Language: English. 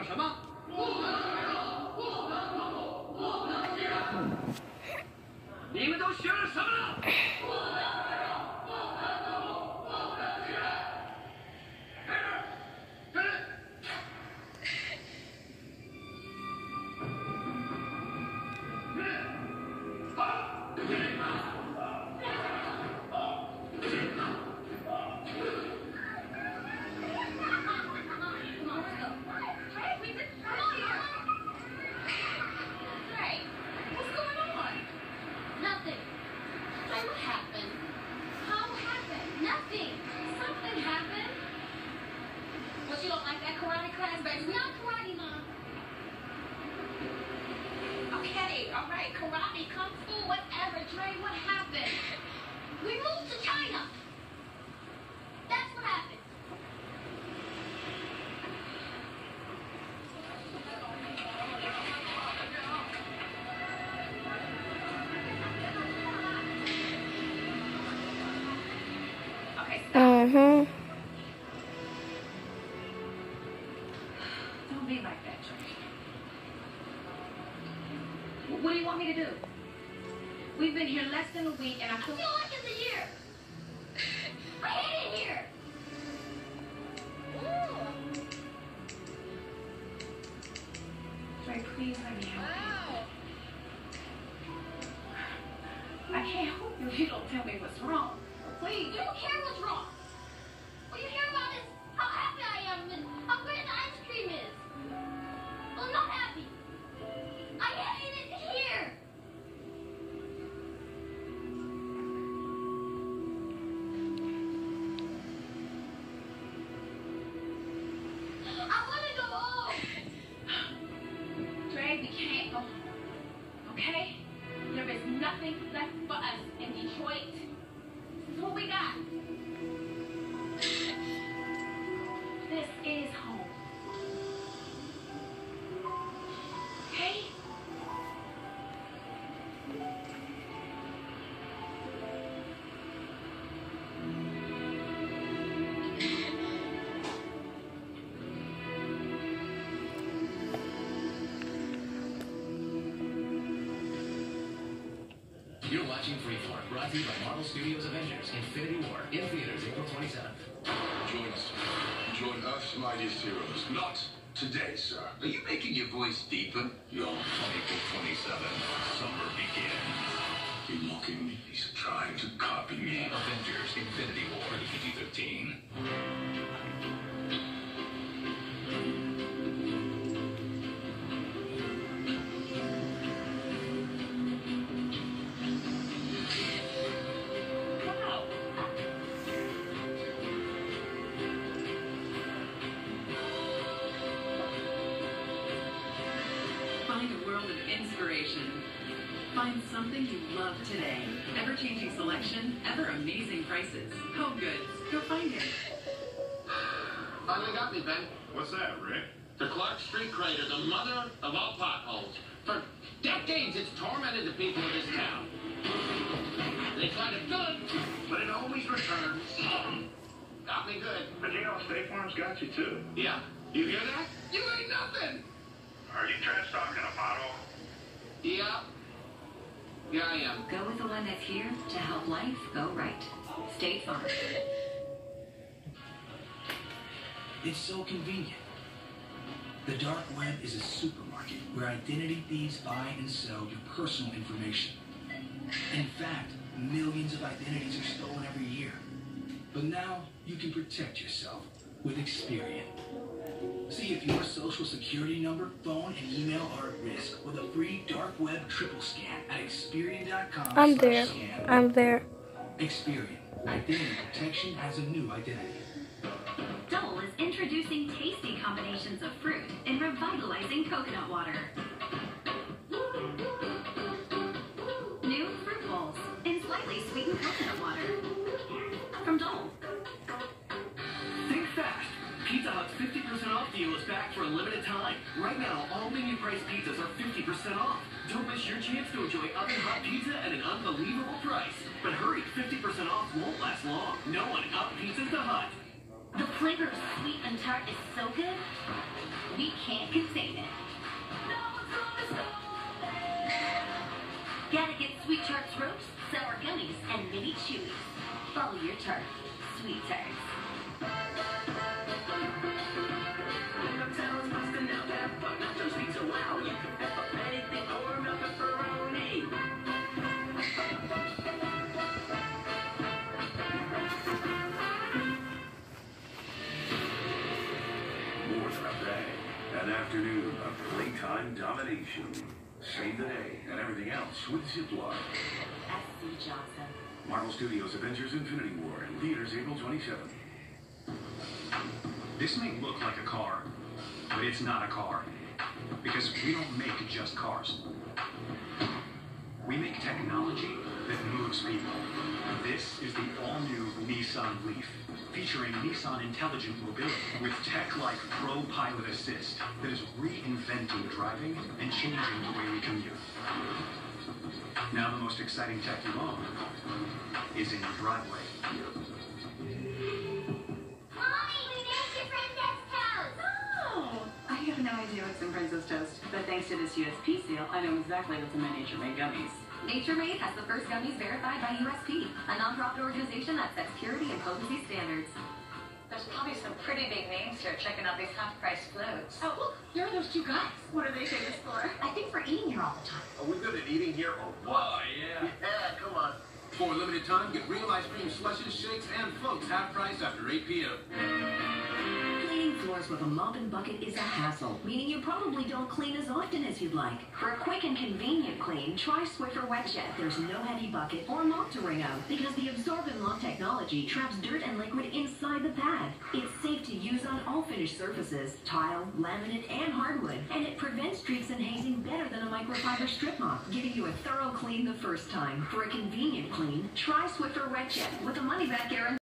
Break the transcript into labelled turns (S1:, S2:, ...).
S1: 什么？不能让，不能动，不能接。你们都学了什么了？不能让，不能动，不能接。开始，开始。
S2: Okay, all right, karate, kung fu, whatever. Dre, what happened? We moved to China. That's what happened. Okay, stop. Don't be like that, Dre. What do you want me to do? We've been here less than a week, and I feel like it's a year. I hate it here. Dre, please let me help you. I can't help you if you don't tell me what's wrong. Please. You don't care what's wrong. What you hear about is how happy I am and how great the ice cream is. Well, I'm not happy. I hate it here. I want to go home. Dre, we can't go home. Okay? There is nothing left for us in Detroit. This is what we got. This is home. Okay?
S3: You're watching Freeform, brought to you by Marvel Studios Avengers: Infinity War, in theaters April 27th.
S4: Join us. Join Earth's mightiest heroes. Not today, sir.
S5: Are you making your voice deeper?
S4: Young.
S5: April 27th, summer begins.
S4: He's mocking me. He's trying to copy me.
S5: Avengers: Infinity War, PG-13.
S2: Wow.
S6: Find a world of inspiration. Find something you love today. Ever-changing selection, ever-amazing prices. Home Goods. Go find it.
S5: Finally got me, Ben.
S4: What's that, Rick?
S5: The Clark Street crater, the mother of all potholes. For decades, it's tormented the people of this town. They tried it good, but it always returns. Got me good.
S4: And you know, State Farm's got you, too.
S5: Yeah. You hear that? You ain't nothing.
S4: Are you trash talking a pothole?
S5: Yeah. Yeah, I am.
S7: Go with the one that's here to help life go right. State Farm.
S8: It's so convenient. The dark web is a supermarket where identity thieves buy and sell your personal information. In fact, millions of identities are stolen every year. But now you can protect yourself with Experian. See if your social security number, phone, and email are at risk with a free dark web triple scan at Experian.com.
S9: I'm there. I'm there.
S8: Experian. Identity protection has a new identity.
S7: Dole is introducing tasty combinations of fruit and revitalizing coconut water. New fruit bowls in slightly sweetened coconut water. From Dole.
S10: Think fast. Pizza Hut's 50% off deal is back for a limited time. Right now, all menu price pizzas are 50% off. Don't miss your chance to enjoy oven hot pizza at an unbelievable price. But hurry, 50% off won't last long. No one out pizzas the Hut.
S7: The flavor of sweet and tart is so good, we can't contain it. Gotta get Sweet Tarts Ropes, Sour Gummies, and Mini Chewies. Follow your tart. Sweet Tarts.
S11: More than a day. An afternoon of playtime domination. Save the day and everything else with Zipline.
S7: S.C. Johnson.
S11: Marvel Studios Avengers Infinity War in theaters April 27th.
S12: This may look like a car, but it's not a car. Because we don't make just cars. We make technology that moves people. This is the all-new Nissan Leaf, featuring Nissan Intelligent Mobility with tech like Pro Pilot Assist that is reinventing driving and changing the way we commute. Now the most exciting tech you own is in your driveway.
S6: I have no idea what's in Princess Toast, but thanks to this USP seal, I know exactly what's in my Nature Made gummies.
S13: Nature Made has the first gummies verified by USP, a nonprofit organization that sets purity and potency standards.
S14: There's probably some pretty big names here checking out these half-price floats.
S2: Oh, look, there are those two guys.
S6: What are they famous for?
S7: I think we're eating here all the time.
S5: Are we good at eating here or what?
S10: Oh, yeah.
S5: Yeah, come on.
S3: For a limited time, get real ice cream slushes, shakes, and floats half price after 8 p.m.
S15: Cleaning floors with a mop and bucket is a hassle, meaning you probably don't clean as often as you'd like. For a quick and convenient clean, try Swiffer WetJet. There's no heavy bucket or mop to wring out because the absorbent mop technology traps dirt and liquid inside the pad. It's safe to use on all finished surfaces, tile, laminate, and hardwood, and it prevents streaks and hazing better than a microfiber strip mop, giving you a thorough clean the first time. For a convenient clean, try Swiffer WetJet with a money-back guarantee.